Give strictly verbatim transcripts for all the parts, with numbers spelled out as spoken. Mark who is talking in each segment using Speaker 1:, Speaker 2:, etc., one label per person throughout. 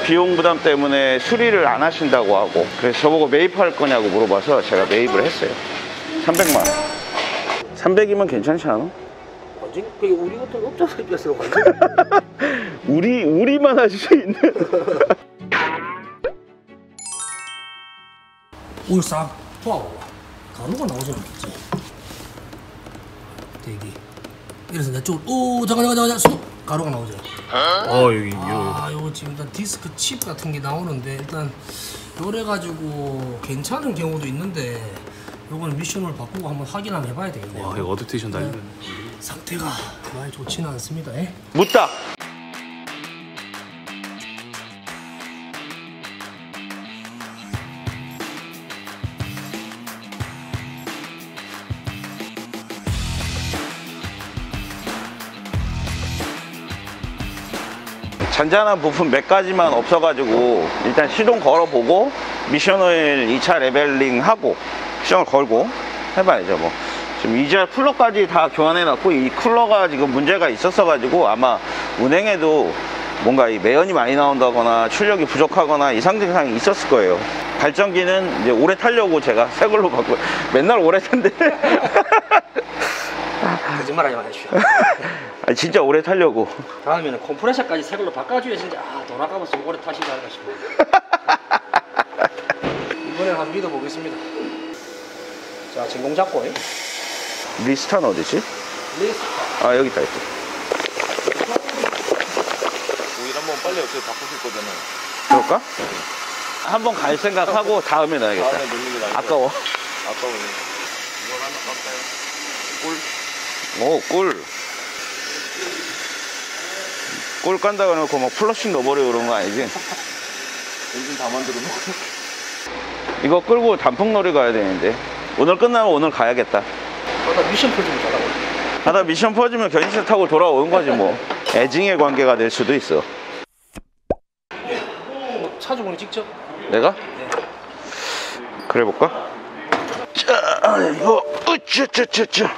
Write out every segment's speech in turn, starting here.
Speaker 1: 비용 부담 때문에 수리를 안 하신다고 하고, 그래서 저보고 매입할 거냐고 물어봐서 제가 매입을 했어요. 삼백만 원. 삼백이면 괜찮지 않아?
Speaker 2: 완전 그게 우리 같은 업자들 입장에서 완전
Speaker 1: 우리 우리만 할 수 있는.
Speaker 2: 오늘 싹 포하고 가루가 나오잖아. 대기. 이래서 내 쪽으로 오 잠깐 잠깐 잠깐 스톱. 가루가 나오죠.
Speaker 3: 어 여기
Speaker 2: 아 요거 지금 일단 디스크 칩 같은 게 나오는데 일단 요래 가지고 괜찮은 경우도 있는데 요거는 미션을 바꾸고 한번 확인 한번 해봐야 되겠네요.
Speaker 3: 와 이거 어댑테이션 달리는
Speaker 2: 네. 상태가 많이 좋지는 않습니다. 에?
Speaker 1: 묻다. 잔잔한 부품 몇 가지만 없어가지고 일단 시동 걸어보고 미션오일 이 차 레벨링 하고 시동을 걸고 해봐야죠. 뭐 지금 이지알 쿨러까지 다 교환해놨고, 이 쿨러가 지금 문제가 있었어가지고 아마 운행에도 뭔가 이 매연이 많이 나온다거나 출력이 부족하거나 이상 증상이 있었을 거예요. 발전기는 이제 오래 타려고 제가 새 걸로 바꿔. 맨날 오래 탄대.
Speaker 2: 거짓말 하지 마십시오.
Speaker 1: 아니, 진짜 오래 타려고.
Speaker 2: 다음에는 컴프레셔까지 새 걸로 바꿔줘야 진짜 아 돌아가면서 오래 타시지 않을까 싶어요. 이번엔 한번 믿어보겠습니다. 자 진공 잡고
Speaker 1: 리스타는 어디지?
Speaker 2: 리스타.
Speaker 1: 아 여기 있다. 있다.
Speaker 3: 오일 한번 빨리 어떻게 바꾸실 거잖아요.
Speaker 1: 그럴까? 한번 갈 생각하고 다음에 놔야겠다.
Speaker 3: 다음에 놀리게 나니까
Speaker 1: 아까워.
Speaker 3: 아까워요. 이걸 하나 깎아요. 꿀.
Speaker 1: 오, 꿀. 꿀 깐다고 해놓고 막 플러싱 넣어버려 그런 거 아니지?
Speaker 3: 엔진 다 만들어 놓고.
Speaker 1: 이거 끌고 단풍놀이 가야 되는데 오늘 끝나면 오늘 가야겠다.
Speaker 2: 나 미션 퍼지면 잘하고.
Speaker 1: 하다 미션 퍼지면 견인차 타고 돌아오는 거지 뭐. 애증의 관계가 될 수도 있어.
Speaker 2: 뭐 차주분이 직접?
Speaker 1: 내가?
Speaker 2: 네.
Speaker 1: 그래 볼까? 자, 이거 으쌰च्याच्या짜.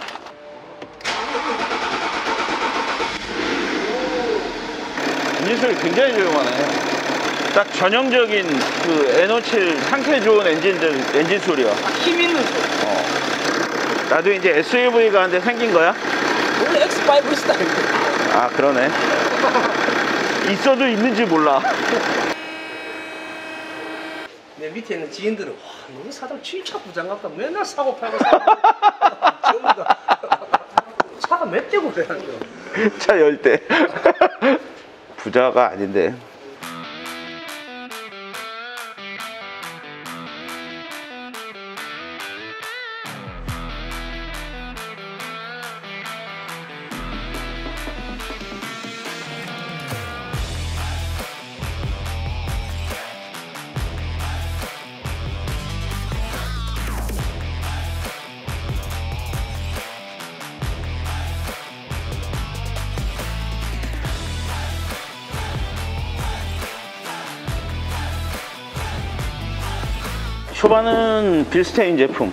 Speaker 1: 엔진 소리 굉장히 조용하네. 딱 전형적인 그 엔 오십칠 상태 좋은 엔진들 엔진 소리야.
Speaker 2: 힘 있는 소리.
Speaker 1: 어. 나도 이제 에스유브이가 한데 생긴 거야?
Speaker 2: 원래 엑스 파이브 스타일.
Speaker 1: 아 그러네. 있어도 있는지 몰라.
Speaker 2: 내 밑에 있는 지인들은 와 너희 사장 진짜 부장 같다. 맨날 사고 팔고 사고. 전부 다 차가 몇 대고 그래.
Speaker 1: 차 열 대. 부자가 아닌데. 초반은 빌스테인 제품.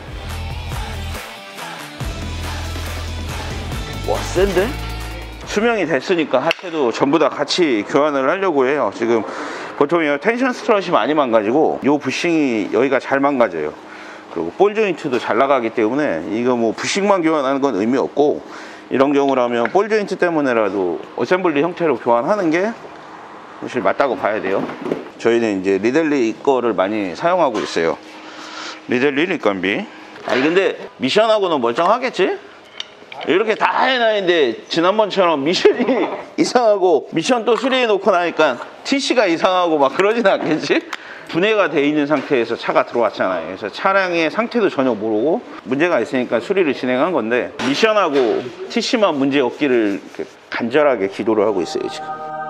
Speaker 1: 와 센데? 수명이 됐으니까 하체도 전부 다 같이 교환을 하려고 해요. 지금 보통 이 텐션 스트럿이 많이 망가지고 이 부싱이 여기가 잘 망가져요. 그리고 볼 조인트도 잘 나가기 때문에 이거 뭐 부싱만 교환하는 건 의미 없고, 이런 경우라면 볼 조인트 때문에라도 어셈블리 형태로 교환하는 게 사실 맞다고 봐야 돼요. 저희는 이제 리델리 거를 많이 사용하고 있어요. 리델리 리건비. 아니 근데 미션하고는 멀쩡하겠지? 이렇게 다 해놔있는데 지난번처럼 미션이 이상하고 미션 또 수리해 놓고 나니까 티씨가 이상하고 막 그러진 않겠지? 분해가 돼 있는 상태에서 차가 들어왔잖아요. 그래서 차량의 상태도 전혀 모르고 문제가 있으니까 수리를 진행한 건데, 미션하고 티씨만 문제 없기를 간절하게 기도를 하고 있어요 지금.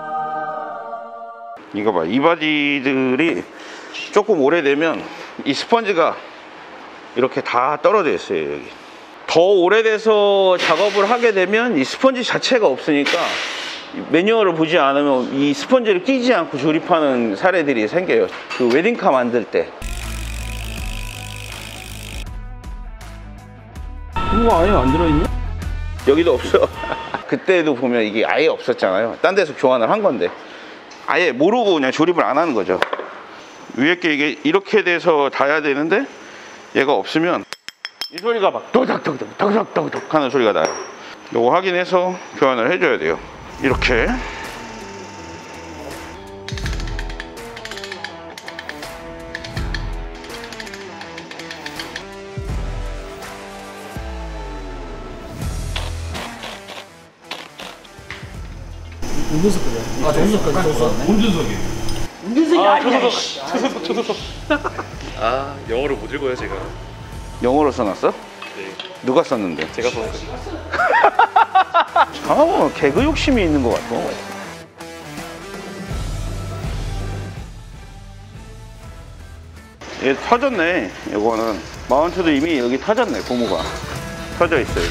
Speaker 1: 이거 봐, 이 바디들이 조금 오래되면 이 스펀지가 이렇게 다 떨어져 있어요. 여기 더 오래돼서 작업을 하게 되면 이 스펀지 자체가 없으니까 매뉴얼을 보지 않으면 이 스펀지를 끼지 않고 조립하는 사례들이 생겨요. 그 웨딩카 만들 때. 이거 아예 안 들어있네? 여기도 없어. 그때도 보면 이게 아예 없었잖아요. 딴 데서 교환을 한 건데 아예 모르고 그냥 조립을 안 하는 거죠. 위에 게 이게 이렇게 돼서 닿아야 되는데 얘가 없으면 이 소리가 막 도닥도닥 도닥도닥 하는 소리가 나요. 요거 확인해서 교환을 해줘야 돼요. 이렇게.
Speaker 2: 운전석까지. 아, 운전석까지 줬었네.
Speaker 3: 운전석이.
Speaker 2: 운전석이
Speaker 3: 아,
Speaker 2: 아니야.
Speaker 3: 초소속, 초소속, 초소속. 아, 영어를 못 읽어요, 제가.
Speaker 1: 영어로 써놨어?
Speaker 3: 네.
Speaker 1: 누가 썼는데?
Speaker 3: 제가 썼어요.
Speaker 1: 아, 개그 욕심이 있는 것 같아. 얘 터졌네. 이거는 마운트도 이미 여기 터졌네. 고무가 터져 있어요.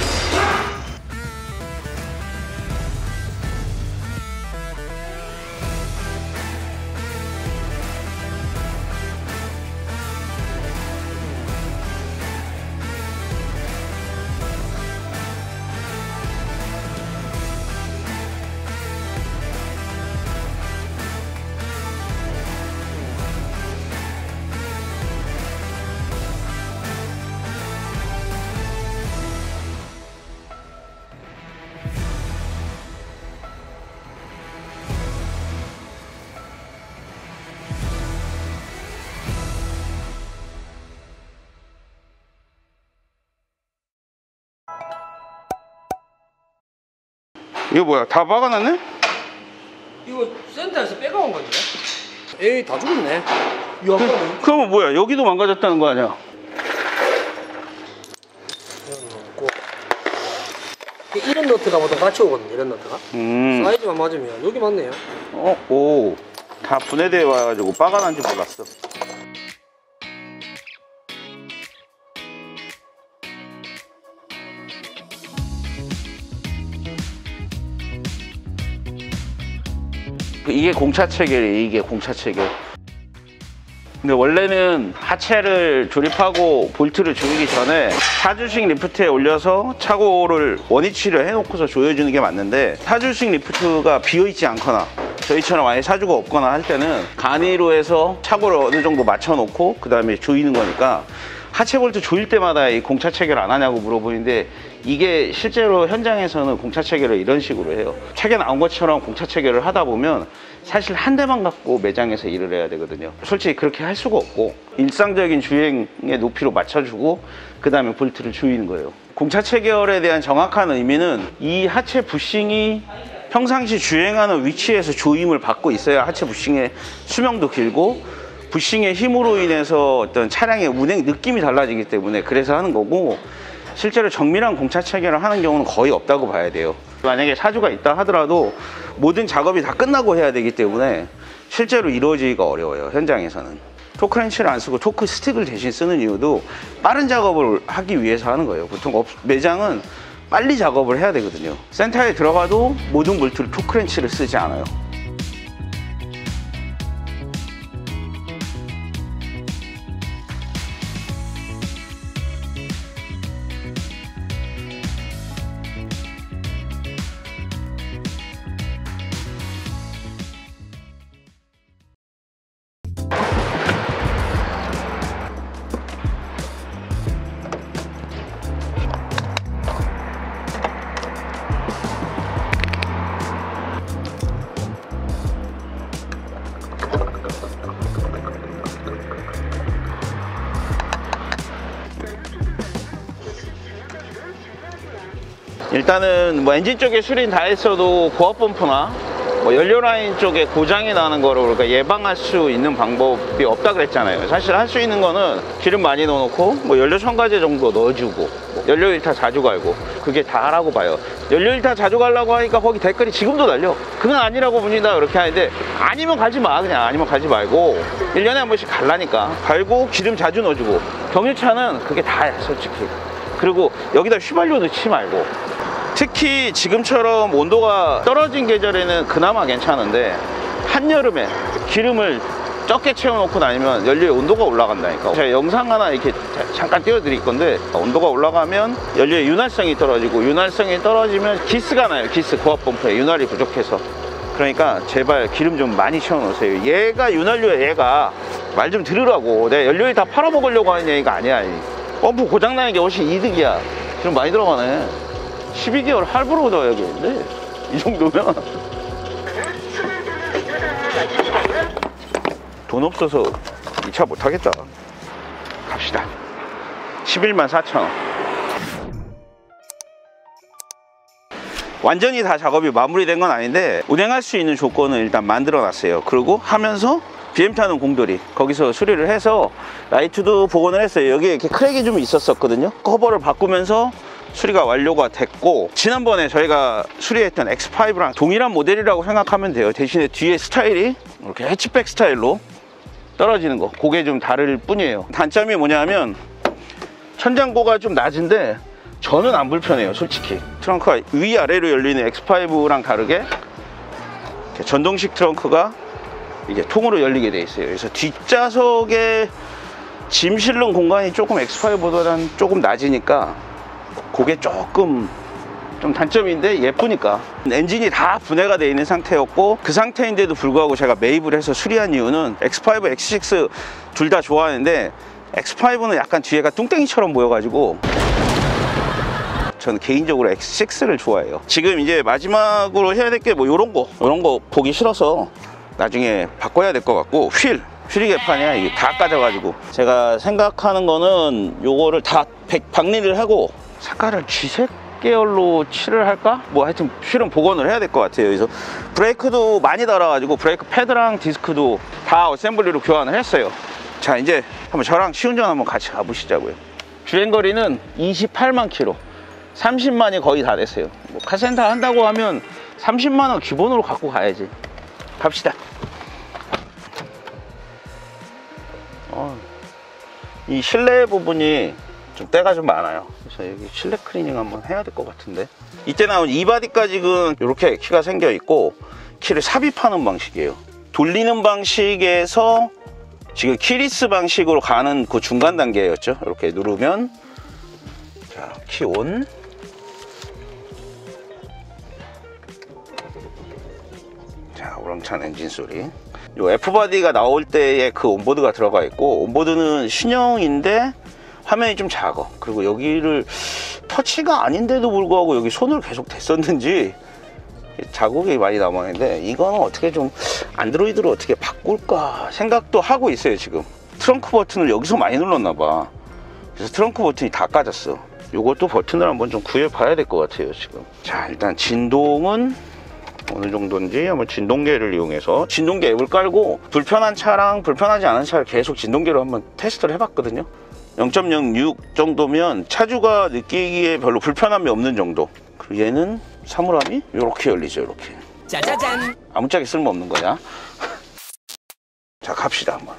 Speaker 1: 이거 뭐야? 다 박아놨네?
Speaker 2: 이거 센터에서 빼가온 건데? 에이, 다 죽었네. 야,
Speaker 1: 그, 그러면 뭐야? 여기도 망가졌다는 거 아니야?
Speaker 2: 이런 너트가 보통 같이 오거든요. 이런 너트가.
Speaker 1: 음.
Speaker 2: 사이즈만 맞으면 여기 맞네요.
Speaker 1: 어, 오. 다 분해돼 와가지고 빠가난지 몰랐어. 이게 공차 체결이에요. 이게 공차 체결. 근데 원래는 하체를 조립하고 볼트를 조이기 전에 사주식 리프트에 올려서 차고를 원위치를 해놓고서 조여주는 게 맞는데, 사주식 리프트가 비어있지 않거나 저희처럼 아예 사주가 없거나 할 때는 간이로 해서 차고를 어느 정도 맞춰놓고 그 다음에 조이는 거니까, 하체 볼트 조일 때마다 이 공차 체결 안 하냐고 물어보는데, 이게 실제로 현장에서는 공차 체결을 이런 식으로 해요. 책에 나온 것처럼 공차 체결을 하다 보면 사실 한 대만 갖고 매장에서 일을 해야 되거든요. 솔직히 그렇게 할 수가 없고, 일상적인 주행의 높이로 맞춰주고 그 다음에 볼트를 조이는 거예요. 공차 체결에 대한 정확한 의미는 이 하체 부싱이 평상시 주행하는 위치에서 조임을 받고 있어야 하체 부싱의 수명도 길고, 부싱의 힘으로 인해서 어떤 차량의 운행 느낌이 달라지기 때문에 그래서 하는 거고, 실제로 정밀한 공차 체결을 하는 경우는 거의 없다고 봐야 돼요. 만약에 사주가 있다 하더라도 모든 작업이 다 끝나고 해야 되기 때문에 실제로 이루어지기가 어려워요. 현장에서는. 토크 렌치를 안 쓰고 토크 스틱을 대신 쓰는 이유도 빠른 작업을 하기 위해서 하는 거예요. 보통 업, 매장은 빨리 작업을 해야 되거든요. 센터에 들어가도 모든 볼트를 토크 렌치를 쓰지 않아요. 일단은 뭐 엔진 쪽에 수리는 다 했어도 고압 범프나 뭐 연료 라인 쪽에 고장이 나는 거를 우리가 예방할 수 있는 방법이 없다 그랬잖아요. 사실 할 수 있는 거는 기름 많이 넣어놓고 뭐 연료 첨가제 정도 넣어주고, 뭐 연료 일타 자주 갈고, 그게 다라고 봐요. 연료 일타 자주 갈라고 하니까 거기 댓글이 지금도 달려. 그건 아니라고 봅니다 그렇게 하는데, 아니면 갈지 마. 그냥 아니면 갈지 말고 일 년에 한 번씩 갈라니까 갈고, 기름 자주 넣어주고. 경유차는 그게 다야 솔직히. 그리고 여기다 휘발유 넣지 말고. 특히 지금처럼 온도가 떨어진 계절에는 그나마 괜찮은데, 한여름에 기름을 적게 채워놓고 다니면 연료의 온도가 올라간다니까. 제가 영상 하나 이렇게 잠깐 띄워드릴 건데, 온도가 올라가면 연료의 윤활성이 떨어지고, 윤활성이 떨어지면 기스가 나요. 기스, 고압 범프에 윤활이 부족해서. 그러니까 제발 기름 좀 많이 채워 놓으세요. 얘가 윤활유야. 얘가 말 좀 들으라고. 내가 연료일 다 팔아먹으려고 하는 얘기가 아니야. 펌프 고장나는 게 훨씬 이득이야. 기름 많이 들어가네. 십이 개월 할부로 넣어야겠는데 이 정도면. 돈 없어서 이 차 못하겠다. 갑시다. 십일만 사천 원. 완전히 다 작업이 마무리된 건 아닌데 운행할 수 있는 조건을 일단 만들어 놨어요. 그리고 하면서 비엠 타는 공돌이 거기서 수리를 해서 라이트도 복원을 했어요. 여기에 이렇게 크랙이 좀 있었었거든요. 커버를 바꾸면서 수리가 완료가 됐고, 지난번에 저희가 수리했던 엑스 파이브랑 동일한 모델이라고 생각하면 돼요. 대신에 뒤에 스타일이 이렇게 해치백 스타일로 떨어지는 거, 그게 좀 다를 뿐이에요. 단점이 뭐냐면 천장고가 좀 낮은데 저는 안 불편해요, 솔직히. 트렁크가 위아래로 열리는 엑스 파이브랑 다르게 이렇게 전동식 트렁크가 이게 통으로 열리게 돼 있어요. 그래서 뒷좌석에 짐 실는 공간이 조금 엑스 파이브보다는 조금 낮으니까 그게 조금 좀 단점인데 예쁘니까. 엔진이 다 분해가 되어 있는 상태였고, 그 상태인데도 불구하고 제가 매입을 해서 수리한 이유는 엑스 파이브, 엑스 식스 둘 다 좋아하는데 엑스 파이브는 약간 뒤에가 뚱땡이처럼 보여가지고 저는 개인적으로 엑스 식스를 좋아해요. 지금 이제 마지막으로 해야 될 게 뭐 요런 거 요런 거 보기 싫어서 나중에 바꿔야 될 것 같고, 휠 휠이 개판이야. 이게 다 까져가지고. 제가 생각하는 거는 요거를 다 백, 박리를 하고 색깔을 쥐색 계열로 칠을 할까? 뭐 하여튼 휠은 복원을 해야 될 것 같아요. 그래서 브레이크도 많이 달아가지고 브레이크 패드랑 디스크도 다 어셈블리로 교환을 했어요. 자, 이제 한번 저랑 시운전 한번 같이 가보시자고요. 주행거리는 이십팔만 킬로, 삼십만이 거의 다 됐어요. 뭐 카센터 한다고 하면 삼십만 원 기본으로 갖고 가야지. 갑시다. 어, 이 실내 부분이 좀 때가 좀 많아요. 그래서 여기 실내 클리닝 한번 해야 될 것 같은데, 이때 나온 이 바디까지는 이렇게 키가 생겨 있고 키를 삽입하는 방식이에요. 돌리는 방식에서 지금 키리스 방식으로 가는 그 중간 단계였죠. 이렇게 누르면, 자, 키 온. 자, 우렁찬 엔진 소리. 요 F바디가 나올 때의 그 온보드가 들어가 있고, 온보드는 신형인데 화면이 좀 작아. 그리고 여기를 터치가 아닌데도 불구하고 여기 손을 계속 댔었는지 자국이 많이 남아있는데, 이거는 어떻게 좀 안드로이드로 어떻게 바꿀까 생각도 하고 있어요. 지금 트렁크 버튼을 여기서 많이 눌렀나 봐. 그래서 트렁크 버튼이 다 까졌어. 요것도 버튼을 한번 좀 구해 봐야 될 것 같아요 지금. 자, 일단 진동은 어느 정도인지 한번 진동계를 이용해서 진동계 앱을 깔고 불편한 차랑 불편하지 않은 차를 계속 진동계로 한번 테스트를 해봤거든요. 영 점 영육 정도면 차주가 느끼기에 별로 불편함이 없는 정도. 그리고 얘는 사물함이 이렇게 열리죠. 이렇게 짜자잔. 아무짝에 쓸모없는 거야. 자, 갑시다 한번.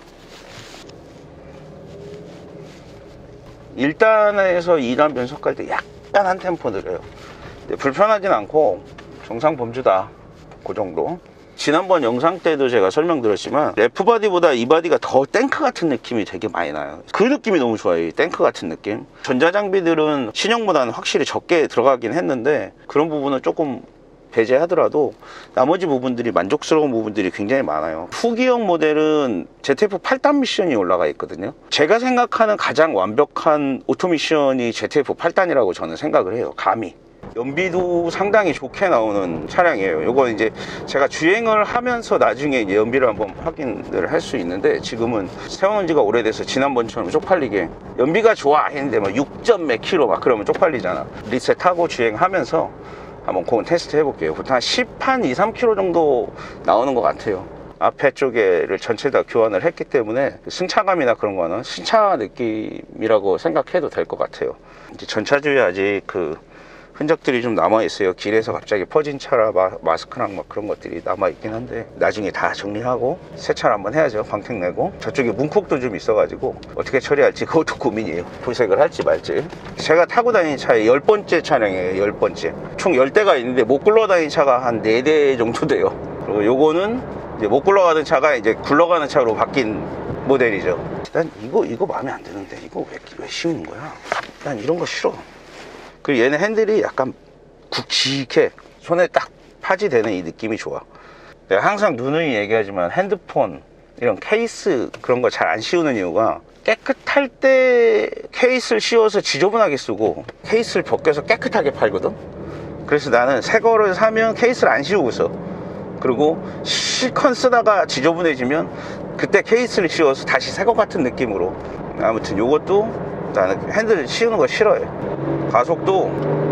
Speaker 1: 일 단에서 이 단 변속 갈 때 약간 한 템포 느려요. 근데 불편하진 않고 정상 범주다, 그 정도. 지난번 영상 때도 제가 설명드렸지만 F바디보다 이 바디가 더 탱크 같은 느낌이 되게 많이 나요. 그 느낌이 너무 좋아요. 이 탱크 같은 느낌. 전자장비들은 신형보다는 확실히 적게 들어가긴 했는데 그런 부분은 조금 배제하더라도 나머지 부분들이 만족스러운 부분들이 굉장히 많아요. 후기형 모델은 제트에프 팔 단 미션이 올라가 있거든요. 제가 생각하는 가장 완벽한 오토미션이 제트에프 팔 단이라고 저는 생각을 해요. 감히 연비도 상당히 좋게 나오는 차량이에요. 이거 이제 제가 주행을 하면서 나중에 이제 연비를 한번 확인을 할 수 있는데, 지금은 세워놓은 지가 오래돼서 지난번처럼 쪽팔리게 연비가 좋아 했는데 막 육 점 몇 킬로 막 그러면 쪽팔리잖아. 리셋하고 주행하면서 한번 그건 테스트 해볼게요. 보통 한 십, 한 이, 삼 킬로 정도 나오는 것 같아요. 앞에 쪽에를 전체 다 교환을 했기 때문에 승차감이나 그런 거는 신차 느낌이라고 생각해도 될 것 같아요. 이제 전차주에 아직 그 흔적들이 좀 남아있어요. 길에서 갑자기 퍼진 차라 마, 마스크랑 막 그런 것들이 남아있긴 한데 나중에 다 정리하고 세차를 한번 해야죠. 광택 내고. 저쪽에 문콕도 좀 있어가지고 어떻게 처리할지 그것도 고민이에요. 도색을 할지 말지. 제가 타고 다니는 차의 열 번째 차량이에요. 열 번째. 총 열 대가 있는데 못 굴러다니는 차가 한 네 대 정도 돼요. 그리고 요거는 이제 못 굴러가는 차가 이제 굴러가는 차로 바뀐 모델이죠. 난 이거 이거 마음에 안 드는데 이거 왜, 왜 씌우는 거야? 난 이런 거 싫어. 그리고 얘는 핸들이 약간 굵직해. 손에 딱 파지되는 이 느낌이 좋아. 내가 항상 누누이 얘기하지만 핸드폰 이런 케이스 그런 거 잘 안 씌우는 이유가 깨끗할 때 케이스를 씌워서 지저분하게 쓰고 케이스를 벗겨서 깨끗하게 팔거든. 그래서 나는 새 거를 사면 케이스를 안 씌우고 써. 그리고 실컷 쓰다가 지저분해지면 그때 케이스를 씌워서 다시 새 거 같은 느낌으로. 아무튼 요것도 나는 핸들 씌우는 거 싫어해. 가속도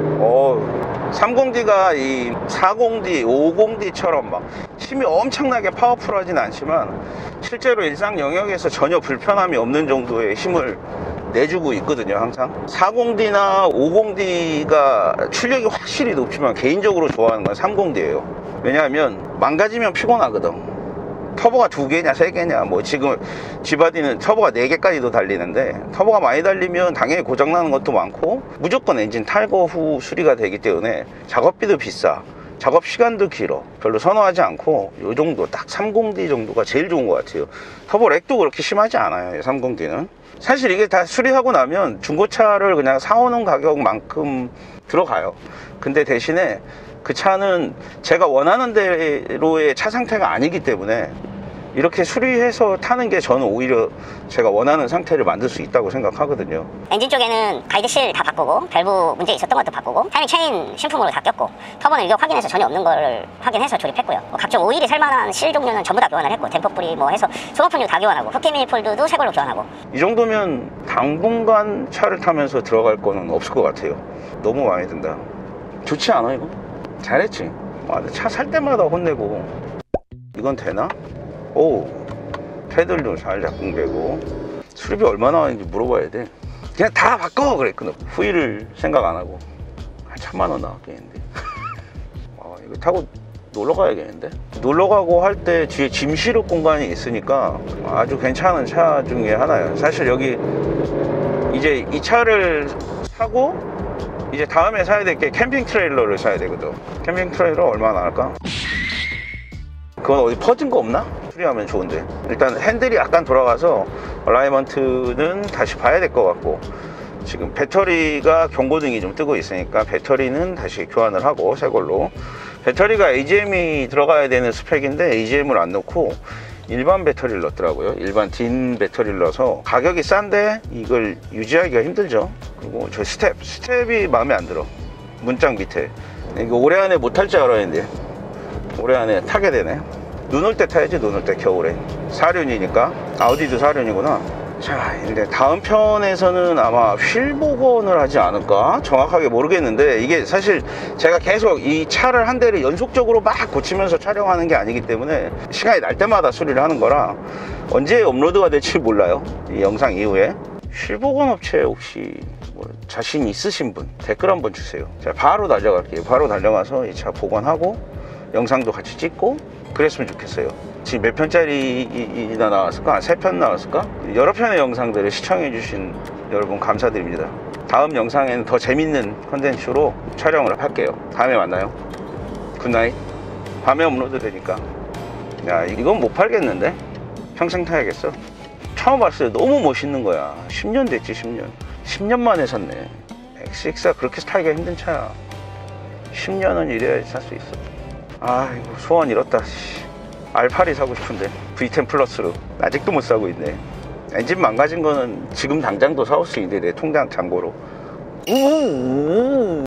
Speaker 1: 어 삼십 디가 이 사십 디, 오십 디처럼 막 힘이 엄청나게 파워풀하진 않지만 실제로 일상 영역에서 전혀 불편함이 없는 정도의 힘을 내주고 있거든요. 항상 사십 디나 오십 디가 출력이 확실히 높지만 개인적으로 좋아하는 건 삼십 디예요 왜냐하면 망가지면 피곤하거든. 터보가 두 개냐 세 개냐, 뭐 지금 지바디는 터보가 네 개까지도 달리는데 터보가 많이 달리면 당연히 고장나는 것도 많고 무조건 엔진 탈거 후 수리가 되기 때문에 작업비도 비싸, 작업 시간도 길어. 별로 선호하지 않고 요 정도 딱 삼십 디 정도가 제일 좋은 것 같아요. 터보 렉도 그렇게 심하지 않아요. 삼십 디는 사실 이게 다 수리하고 나면 중고차를 그냥 사오는 가격만큼 들어가요. 근데 대신에 그 차는 제가 원하는 대로의 차 상태가 아니기 때문에 이렇게 수리해서 타는 게 저는 오히려 제가 원하는 상태를 만들 수 있다고 생각하거든요.
Speaker 4: 엔진 쪽에는 가이드실 다 바꾸고 밸브 문제 있었던 것도 바꾸고 타이밍 체인 신품으로 다 꼈고 터보는 이거 확인해서 전혀 없는 걸 확인해서 조립했고요. 뭐 각종 오일이 살만한 실 종류는 전부 다 교환을 했고 댐퍼뿌리 뭐 해서 소모품류 다 교환하고 흡기 밀폴드도 새 걸로 교환하고.
Speaker 1: 이 정도면 당분간 차를 타면서 들어갈 거는 없을 것 같아요. 너무 마음에 든다. 좋지 않아 이거? 잘했지. 차 살 때마다 혼내고 이건 되나? 오, 패들도 잘 작동되고 수리비 얼마나 하는지 물어봐야 돼. 그냥 다 바꿔 그랬거든. 후일을 생각 안 하고 한 천만 원 나왔겠는데. 아, 이거 타고 놀러 가야겠는데. 놀러 가고 할 때 뒤에 짐 실을 공간이 있으니까 아주 괜찮은 차 중에 하나예요. 사실 여기 이제 이 차를 사고 이제 다음에 사야 될 게 캠핑 트레일러를 사야 되거든. 캠핑 트레일러 얼마나 할까? 그건 어디 퍼진 거 없나? 수리하면 좋은데. 일단 핸들이 약간 돌아가서 얼라이먼트는 다시 봐야 될 것 같고, 지금 배터리가 경고등이 좀 뜨고 있으니까 배터리는 다시 교환을 하고 새 걸로. 배터리가 에이지엠이 들어가야 되는 스펙인데 에이지엠을 안 넣고 일반 배터리를 넣었더라고요. 일반 딘 배터리를 넣어서 가격이 싼데 이걸 유지하기가 힘들죠. 그리고 저 스텝 스텝이 마음에 안 들어. 문짝 밑에 이거 올해 안에 못 탈 줄 알았는데 올해 안에 타게 되네. 눈 올 때 타야지. 눈 올 때 겨울에. 사륜이니까. 아우디도 사륜이구나. 자, 이제 다음 편에서는 아마 휠 복원을 하지 않을까? 정확하게 모르겠는데 이게 사실 제가 계속 이 차를 한 대를 연속적으로 막 고치면서 촬영하는 게 아니기 때문에 시간이 날 때마다 수리를 하는 거라 언제 업로드가 될지 몰라요. 이 영상 이후에. 휠 복원 업체 혹시 뭐 자신 있으신 분 댓글 한번 주세요. 제가 바로 달려갈게요. 바로 달려가서 이 차 복원하고 영상도 같이 찍고 그랬으면 좋겠어요. 지금 몇 편짜리나 나왔을까? 세 편 나왔을까? 여러 편의 영상들을 시청해주신 여러분 감사드립니다. 다음 영상에는 더 재밌는 컨텐츠로 촬영을 할게요. 다음에 만나요. 굿나잇. 밤에 업로드 되니까. 야, 이건 못 팔겠는데? 평생 타야겠어. 처음 봤을 때 너무 멋있는 거야. 십 년 됐지. 십 년 십 년 만에 샀네. 엑스엑스가 그렇게 타기가 힘든 차야. 십 년은 이래야지 살 수 있어. 아이고, 소원 이뤘다. 알팔이 사고 싶은데 브이 텐 플러스로 아직도 못 사고 있네. 엔진 망가진 거는 지금 당장도 사올 수 있는데 내 통장 잔고로. 우우우.